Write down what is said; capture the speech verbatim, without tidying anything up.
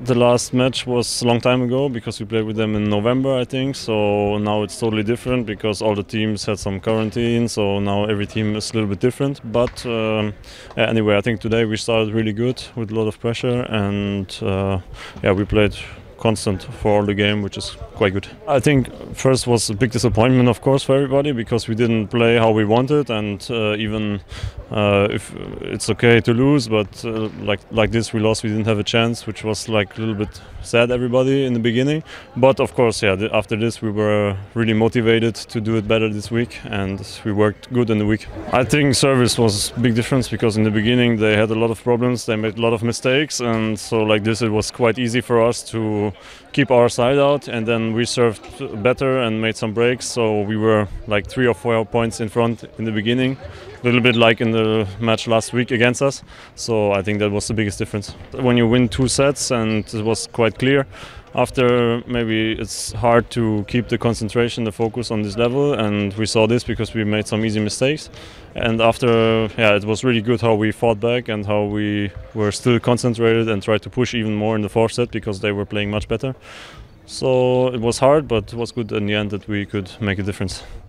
The last match was a long time ago because we played with them in November, I think. So now it's totally different because all the teams had some quarantine. So now every team is a little bit different. But um, yeah, anyway, I think today we started really good with a lot of pressure, and uh, yeah, we played constant for all the game, which is quite good. I think first was a big disappointment, of course, for everybody because we didn't play how we wanted, and uh, even uh, if it's okay to lose, but uh, like like this we lost, we didn't have a chance, which was like a little bit sad, everybody in the beginning. But of course, yeah, th after this we were really motivated to do it better this week, and we worked good in the week. I think service was a big difference because in the beginning they had a lot of problems, they made a lot of mistakes, and so like this it was quite easy for us to keep our side out, and then we served better and made some breaks, so we were like three or four points in front in the beginning, a little bit like in the match last week against us. So I think that was the biggest difference. When you win two sets, and it was quite clear, after maybe it's hard to keep the concentration, the focus on this level, and we saw this because we made some easy mistakes. And after, yeah, it was really good how we fought back and how we were still concentrated and tried to push even more in the fourth set because they were playing much better. So it was hard, but it was good in the end that we could make a difference.